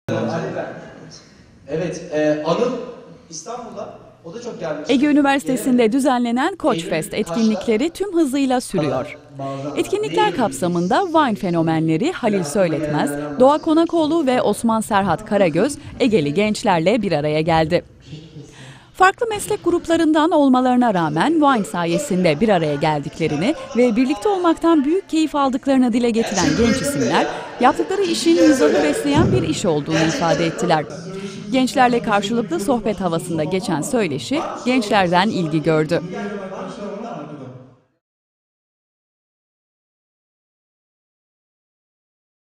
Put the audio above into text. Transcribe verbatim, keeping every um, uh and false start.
Evet, e, Anıl İstanbul'da, o da çok gelmiş. Ege Üniversitesi'nde düzenlenen Koçfest etkinlikleri tüm hızıyla sürüyor. Etkinlikler kapsamında Vine fenomenleri Halil Söyletmez, Doğa Konakoğlu ve Osman Serhat Karagöz Egeli gençlerle bir araya geldi. Farklı meslek gruplarından olmalarına rağmen Vine sayesinde bir araya geldiklerini ve birlikte olmaktan büyük keyif aldıklarını dile getiren genç isimler, yaptıkları işin mizahı besleyen bir iş olduğunu ifade ettiler. Gençlerle karşılıklı sohbet havasında geçen söyleşi gençlerden ilgi gördü.